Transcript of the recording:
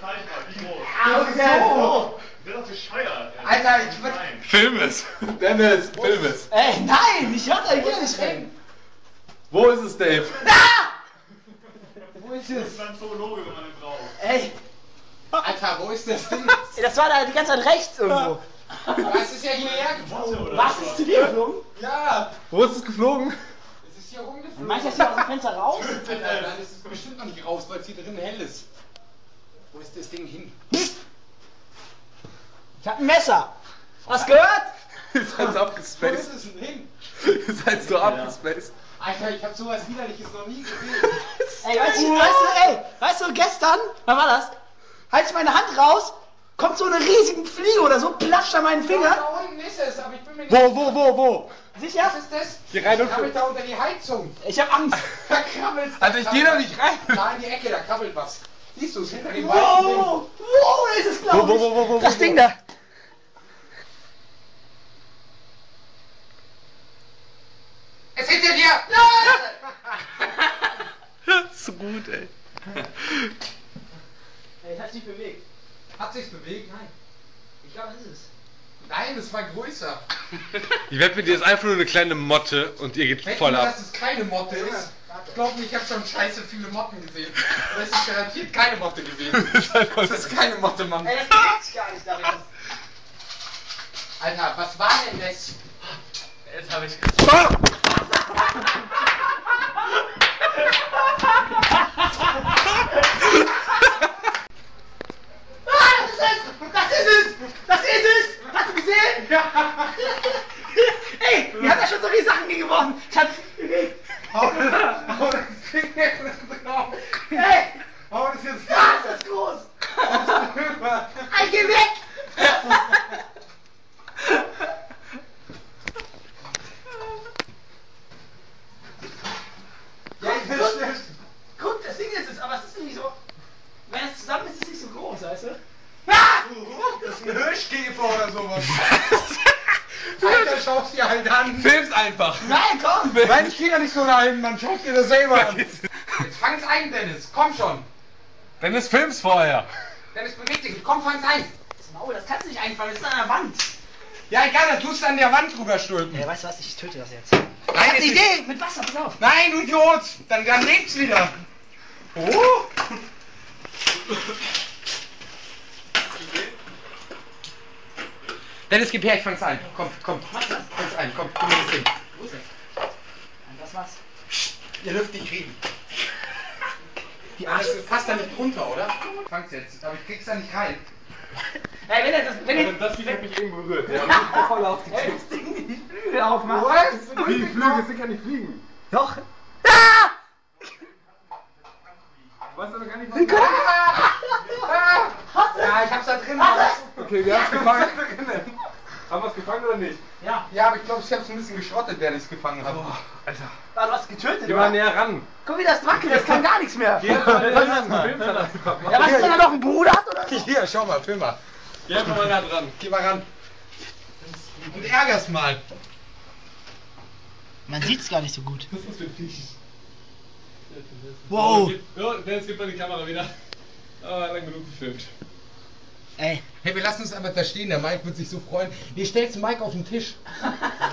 zeig mal, wie groß. So. Der ist doch bescheuert. Alter, ich würd... Film es. Dennis, film es. Ey, nein, ich hör da hier nicht rein. Wo ist es, Dave? Wo ist Das es? ist ein Zoologe, wenn man den braucht. Ey, Alter, wo ist das Ding? das war da die ganze Zeit rechts irgendwo. Das ist ja hierher geflogen. Was ist zu dir geflogen? Ja, Wo ist es geflogen? es ist hier rumgeflogen. Meinst du, das hier aus dem Fenster raus? Alter, nein, es ist bestimmt noch nicht raus, weil es hier drin hell ist. Wo ist das Ding hin? Ich hab ein Messer. Hast du gehört? Ihr seid so Wo abgespaced. ist es denn hin? Ihr seid so abgespaced. Alter, ich hab sowas Widerliches noch nie gesehen. Ey, weißt du, gestern, wann war das? Halt ich meine Hand raus, kommt so eine riesige Fliege oder so, platscht an meinen Da Finger. unten ist es, aber ich bin mir nicht Wo? Sicher? Was ist das? Hier rein und Krabbelt da unter die Heizung. Ich hab Angst. Da krabbelt's. Also ich geh doch nicht rein. Da in die Ecke, da krabbelt was. Siehst du es hinter dem weißen Ding? Wow, da ist es, glaube ich. Wo? Das Ding da. Es hinter dir! So gut, ey. Ey, hat sich bewegt. Hat sich's bewegt? Nein. Ich glaube, das ist es. Nein, es war größer. Ich wette mit dir, ist einfach nur eine kleine Motte und ihr geht Wetten voll wir, ab. dass es keine Motte ist? Ich glaube nicht, ich habe schon scheiße viele Motten gesehen. Das ist garantiert keine Motte gewesen. Das ist keine Motte, Mann. Ey, das bewegt gar nicht darin. Alter, was war denn das? Jetzt habe ich. Das ist es! Hast du gesehen? Ja! Ey, wir haben da schon so viele Sachen geworfen. Ich hab's bewegt. Hau das Ding jetzt drauf. Ey! Hau das jetzt Ah, ist das groß! Ey, geh weg! Ja, ich will schnell. Guck, das Ding ist es, aber es ist nicht so. Wenn es zusammen ist, ist es nicht so groß, weißt du? Das ist ein Hirschkäfer oder sowas. Alter, schau's dir halt an. Film's einfach. Nein, komm! Nein, ich geh da nicht so rein, man schaut dir das selber an. Jetzt fang's ein, Dennis. Komm schon. Dennis, film's vorher. Dennis, beweg dich. Komm, fang's ein. Das Maul, das kannst du nicht einfangen, das ist an der Wand. Ja, egal, dann tust du an der Wand drüber stülpen. Ey, weißt du was, ich töte das jetzt. Nein, Ich hab jetzt eine Idee, mit Wasser, pass auf. Nein, du Idiot! Dann lebt's wieder. Oh! Dennis, gib her, ich fang's ein. Komm. Fang's ein, komm mir das hin. Wo ist es? Das war's. Ihr dürft nicht reden. Die Arsch passt da nicht drunter, oder? Fang's jetzt, aber ich krieg's da nicht rein. Ey, wenn er das, Das Vieh hat mich eben berührt. Ja, voll auf die Ey, das Ding die Flügel aufmacht. Was? Die Flügel sind gar nicht fliegen. Doch. Ah! Weißt du aber gar nicht, Sie können... Ja, ich hab's da drin. Okay, wir haben's gefangen. Haben wir's gefangen oder nicht? Ja. Ja, aber ich glaube, ich hab's ein bisschen geschrottet, während ich's gefangen habe. Alter. Ah, du hast getötet, Geh mal oder? näher ran. Guck, wie das wackelt, das kann gar nichts mehr. Geh einfach mal näher ran. Film's halt einfach. Ja, was, wenn er noch einen Bruder hat, oder so? Hier, schau mal, film mal. Geh einfach mal nah dran. Geh mal ran. Und ärger's mal. Man sieht's gar nicht so gut. Was ist das für ein Viech? Wow. Ja, jetzt gibt mal die Kamera wieder. Ah, lang genug gefilmt. Ey. Hey, wir lassen uns einfach da stehen, der Mike wird sich so freuen. Nee, stellst du Mike auf den Tisch.